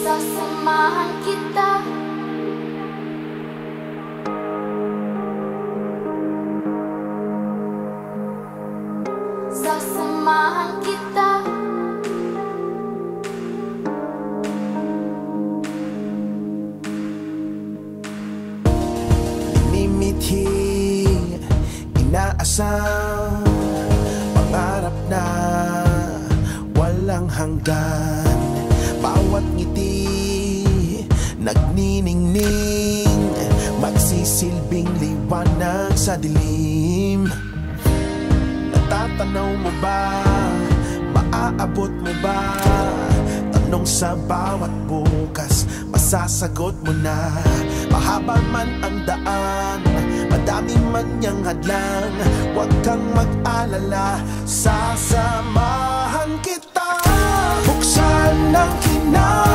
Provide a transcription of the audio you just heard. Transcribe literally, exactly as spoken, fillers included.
Sasamahan kita. Sasamahan kita. Minimithi, inaasam, pangarap na walang hanggan. Bawat ngiti, nagniningning, magsisilbing liwanag sa dilim. Natatanaw mo ba? Maaabot mo ba? Tanong sa bawat bukas, masasagot mo na. Mahaba man ang daan, madami man niyang hadlang, huwag kang mag-alala, sasamahan kita. Buksan ang kinang